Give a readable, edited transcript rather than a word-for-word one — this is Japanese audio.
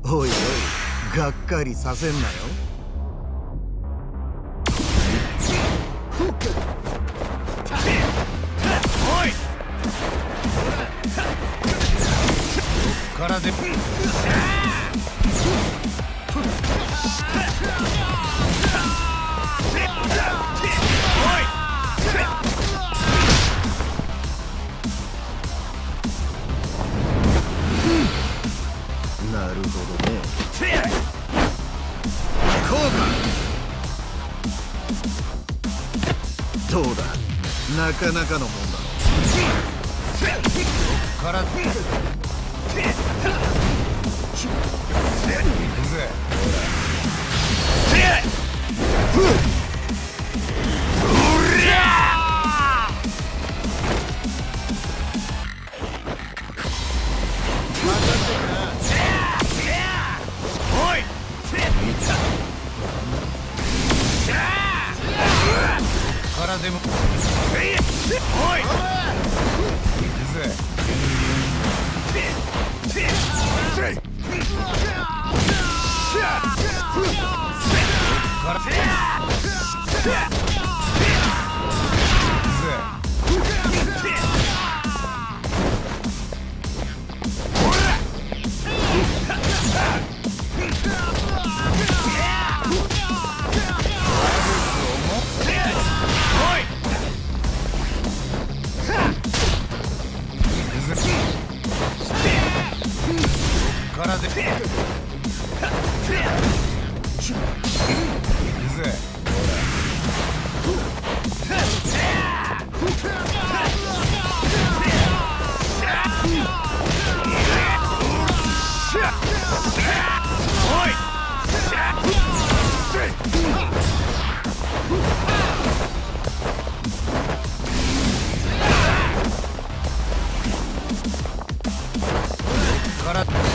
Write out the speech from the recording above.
おいおい、がっかりさせんなよ。 おいからでなるほどね。こうか。どうだ、なかなかのもんだろ。 から行くぜ。からでもおい行くぜ。からからで行くぜ。から